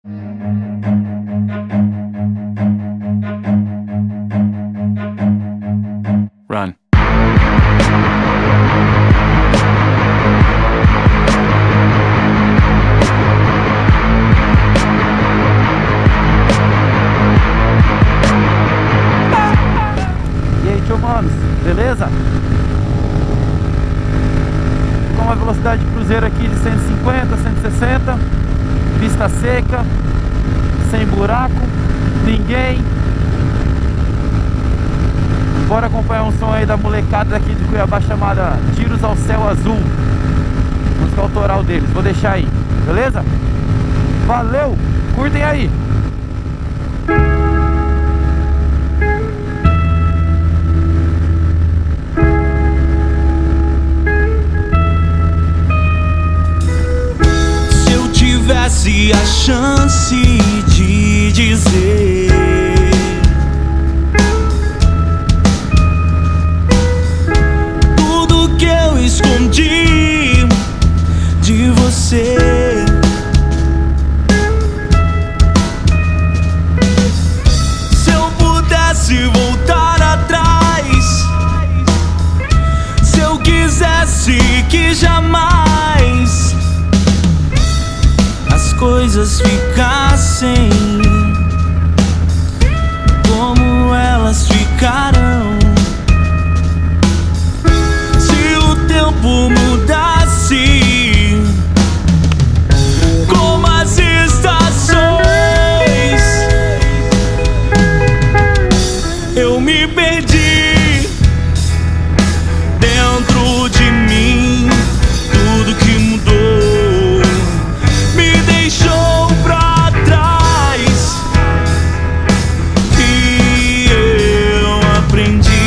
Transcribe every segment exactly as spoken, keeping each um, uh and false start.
Run. E aí, tio manos, beleza? Com uma velocidade de cruzeiro aqui de cento e cinquenta, cento e sessenta, pista seca, sem buraco, ninguém. Bora acompanhar um som aí da molecada daqui de Cuiabá chamada Tiros ao Céu Azul, música autoral deles, vou deixar aí, beleza? Valeu, curtem aí! Se eu tivesse a chance de dizer tudo que eu escondi de você, se eu pudesse voltar atrás, se eu quisesse que jamais as coisas ficassem como elas ficarão, se o tempo mudasse como as estações, eu me perdi dentro de mim, tudo que mudou me deixou pra trás e eu aprendi.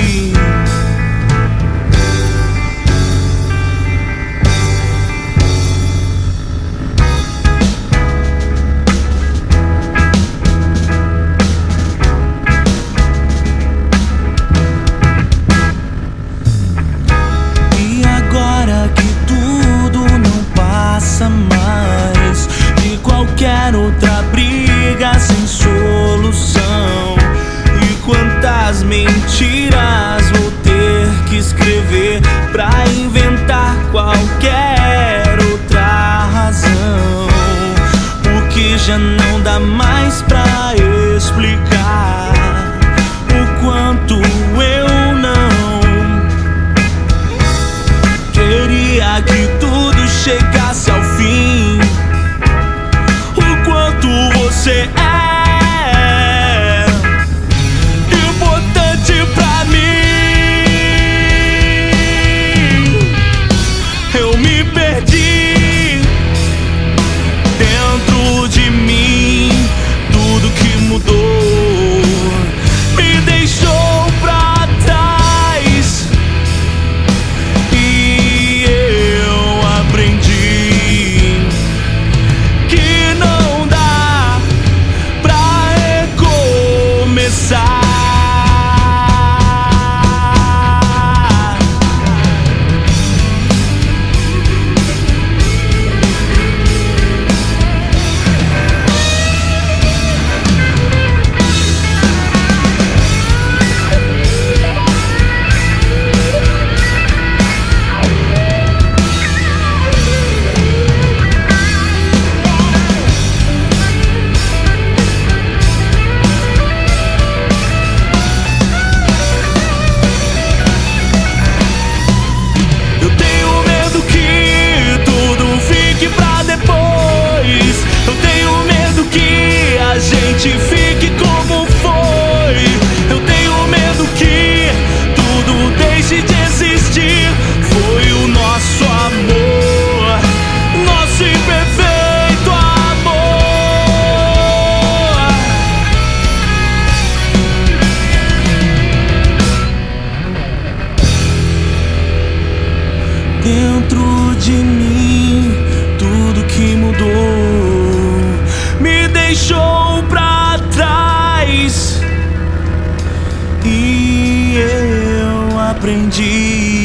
E agora que tudo não passa mais de qualquer outra briga sem solução, e quantas mentiras vou ter que escrever pra inventar qualquer outra razão, porque já não dá mais pra explicar o quanto eu não queria que tudo chegasse ao fim, o quanto você é importante pra mim. Eu me perdi dentro de mim, tudo que mudou me deixou pra trás e eu aprendi que não dá pra recomeçar. Eu tenho medo que tudo fique pra depois, eu tenho medo que a gente fique como foi, eu tenho medo que tudo deixe de existir. Foi o nosso amor, nosso imperfeito amor. Dentro de mim, tudo que mudou me deixou pra trás e eu aprendi